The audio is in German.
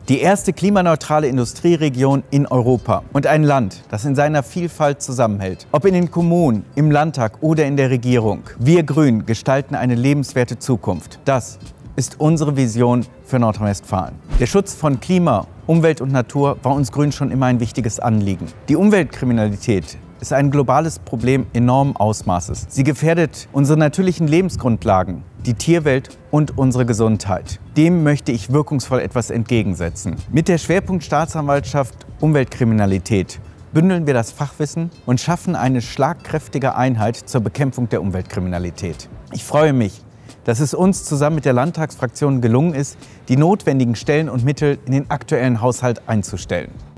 Die erste klimaneutrale Industrieregion in Europa und ein Land, das in seiner Vielfalt zusammenhält. Ob in den Kommunen, im Landtag oder in der Regierung. Wir Grünen gestalten eine lebenswerte Zukunft. Das ist unsere Vision für Nordrhein-Westfalen. Der Schutz von Klima, Umwelt und Natur war uns Grünen schon immer ein wichtiges Anliegen. Die Umweltkriminalität ist ein globales Problem enormen Ausmaßes. Sie gefährdet unsere natürlichen Lebensgrundlagen, die Tierwelt und unsere Gesundheit. Dem möchte ich wirkungsvoll etwas entgegensetzen. Mit der Schwerpunkt Staatsanwaltschaft Umweltkriminalität bündeln wir das Fachwissen und schaffen eine schlagkräftige Einheit zur Bekämpfung der Umweltkriminalität. Ich freue mich, dass es uns zusammen mit der Landtagsfraktion gelungen ist, die notwendigen Stellen und Mittel in den aktuellen Haushalt einzustellen.